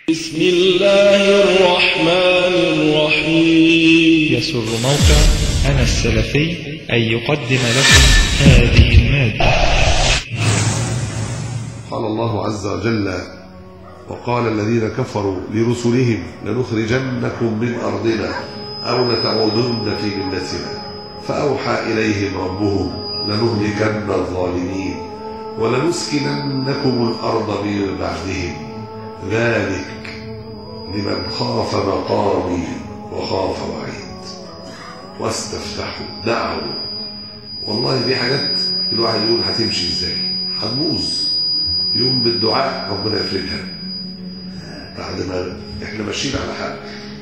بسم الله الرحمن الرحيم. يسر موقع أنا السلفي أن يقدم لكم هذه المادة. قال الله عز وجل: وقال الذين كفروا لرسلهم لنخرجنكم من أرضنا أو لتعودن في ملتنا فأوحى إليهم ربهم لنهلكن الظالمين ولنسكننكم الأرض من بعدهم ذلك لمن خاف مقامي وخاف وعيد واستفتحوا دعوا. والله دي حاجات الواحد يقول هتمشي ازاي، هتبوظ. يوم بالدعاء ربنا يفرجها بعد ما احنا ماشيين على حق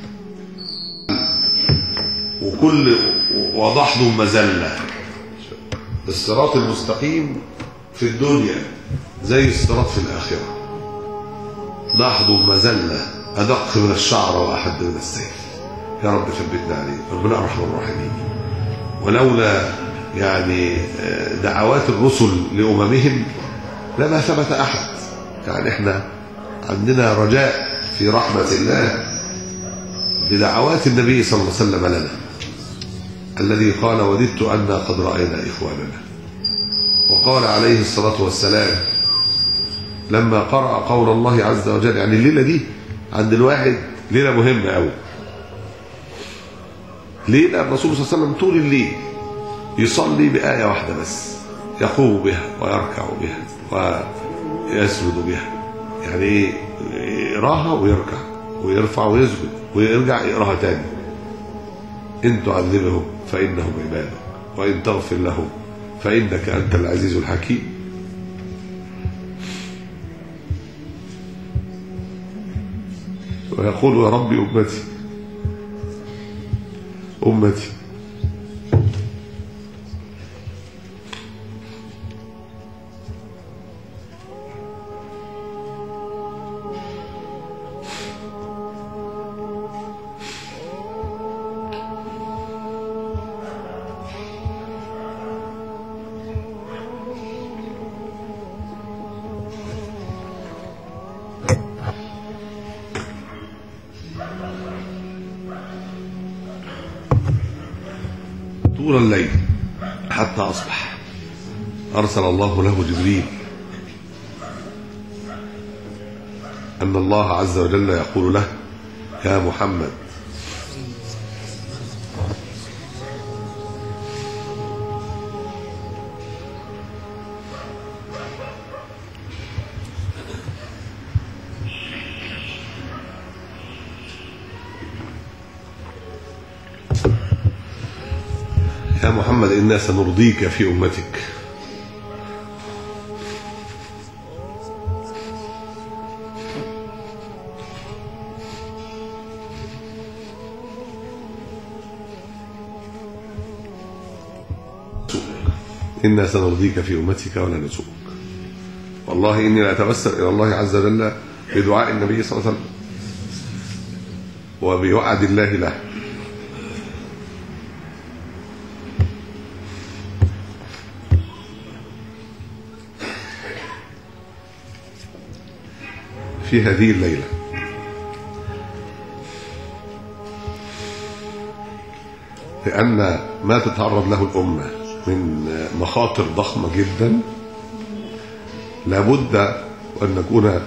وكل وضحهم مزله. الصراط المستقيم في الدنيا زي الصراط في الاخره، ضحض مزله ادق من الشعر واحد من السيف. يا رب ثبتنا عليه، ربنا ارحم الراحمين. ولولا يعني دعوات الرسل لاممهم لما ثبت احد. يعني احنا عندنا رجاء في رحمه الله بدعوات النبي صلى الله عليه وسلم لنا، الذي قال: وددت أنا قد رأينا إخواننا. وقال عليه الصلاة والسلام لما قرأ قول الله عز وجل، يعني الليلة دي عند الواحد ليلة مهمة أوي. ليلة الرسول صلى الله عليه وسلم طول الليل يصلي بآية واحدة بس، يقوم بها ويركع بها ويسجد بها. يعني ايه؟ يقراها ويركع ويرفع ويسجد ويرجع يقراها تاني. إن تعذبهم فإنهم عبادك وإن تغفر لهم فإنك أنت العزيز الحكيم. ويقول: يا رب أمتي أمتي. طول الليل حتى أصبح أرسل الله له جبريل أن الله عز وجل يقول له: يا محمد يا محمد إنا سنرضيك في أمتك. إنا سنرضيك في أمتك ولا نسوءك. والله إني لأتوسل إلى الله عز وجل بدعاء النبي صلى الله عليه وسلم وبوعد الله له في هذه الليلة، لأن ما تتعرض له الأمة من مخاطر ضخمة جدا لابد أن نكون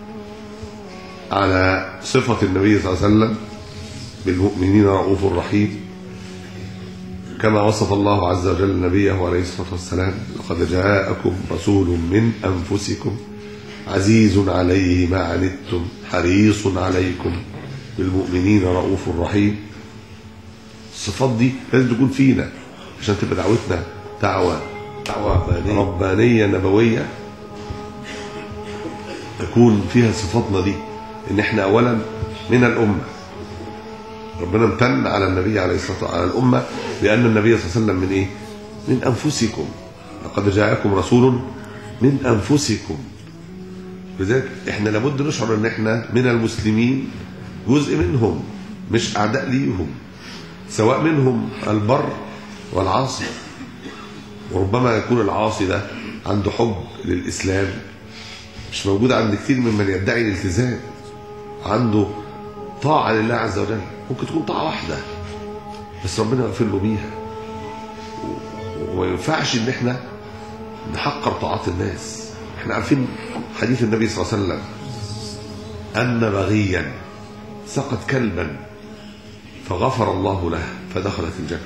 على صفة النبي صلى الله عليه وسلم بالمؤمنين رؤوف رحيم، كما وصف الله عز وجل نبيه عليه الصلاة والسلام: لقد جاءكم رسول من أنفسكم عزيز عليه ما عنتم حريص عليكم بالمؤمنين رؤوف رحيم. الصفات دي لازم تكون فينا عشان تبقى دعوتنا دعوة ربانية نبوية تكون فيها صفاتنا دي، ان احنا اولا من الامة. ربنا امتن على النبي عليه الصلاة والسلام على الامة لان النبي صلى الله عليه وسلم من ايه؟ من انفسكم. لقد جاءكم رسول من انفسكم. لذلك احنا لابد نشعر ان احنا من المسلمين جزء منهم، مش اعداء ليهم، سواء منهم البر والعاصي. وربما يكون العاصي ده عنده حب للإسلام مش موجود عند كتير ممن يدعي الالتزام، عنده طاعة لله عز وجل، ممكن تكون طاعة واحدة بس ربنا يغفر له بيها. وما ينفعش ان احنا نحقر طاعات الناس. احنا عارفين حديث النبي صلى الله عليه وسلم ان بغيا سقط كلبا فغفر الله له فدخلت الجنة.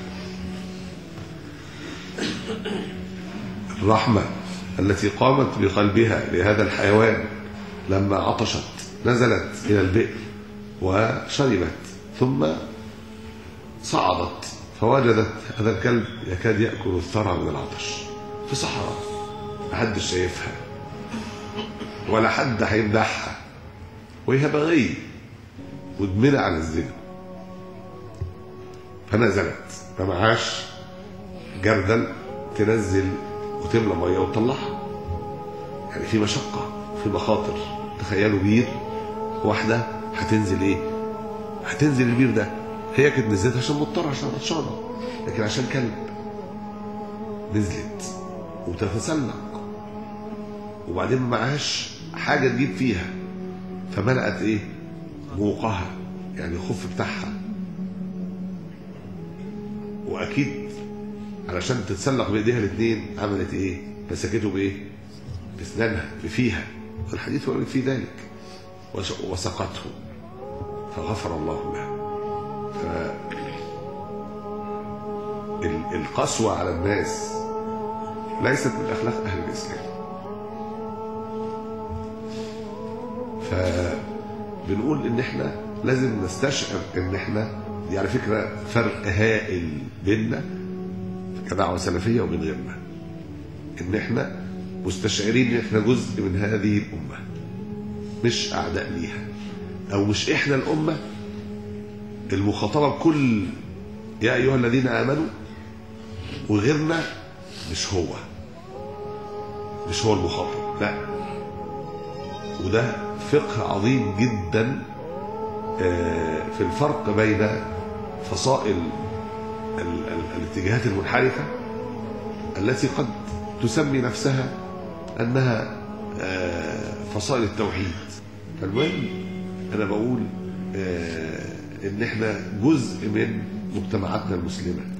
الرحمة التي قامت بقلبها لهذا الحيوان لما عطشت نزلت إلى البئر وشربت، ثم صعدت فوجدت هذا الكلب يكاد يأكل الثرى من العطش في صحراء، محدش شايفها ولا حد هيمدحها، وهي بغية مدمنة على الزنا. فنزلت، ما معهاش جردل تنزل وتملى ميه وتطلعها، يعني في مشقة، في مخاطر. تخيلوا بير، واحدة هتنزل ايه؟ هتنزل البير ده، هي كانت نزلت عشان مضطرة عشان عطشانة، لكن عشان كلب نزلت وتتسلق، وبعدين ما معهاش حاجة تجيب فيها، فملأت ايه؟ موقها، يعني الخف بتاعها. واكيد علشان تتسلق بايديها الاثنين عملت ايه؟ مسكته بايه؟ باسنانها بفيها، والحديث يقول في ذلك، وسقته فغفر الله لها. القسوة على الناس ليست من اخلاق اهل الاسلام. فبنقول ان احنا لازم نستشعر ان احنا دي على فكرة فرق هائل بيننا كدعوة سلفية وبين غيرنا، ان احنا مستشعرين ان احنا جزء من هذه الأمة، مش أعداء ليها، أو مش احنا الأمة المخاطبة بكل يا أيها الذين آمنوا، وغيرنا مش هو المخاطب، لا. وده فقه عظيم جدا في الفرق بين فصائل الاتجاهات المنحرفة التي قد تسمي نفسها أنها فصائل التوحيد. فالمهم أنا بقول إن إحنا جزء من مجتمعاتنا المسلمة،